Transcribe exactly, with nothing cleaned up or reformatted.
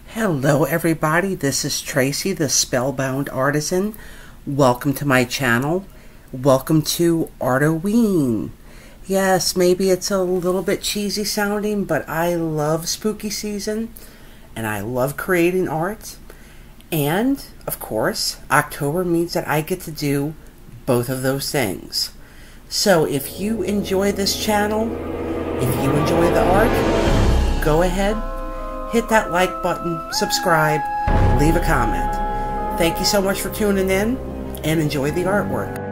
Hello everybody, this is Tracy, the Spellbound Artisan. Welcome to my channel. Welcome to Artoween. Yes, maybe it's a little bit cheesy sounding, but I love spooky season and I love creating art. And, of course, October means that I get to do both of those things. So if you enjoy this channel, if you enjoy the art, go ahead, hit that like button, subscribe, leave a comment. Thank you so much for tuning in, and enjoy the artwork.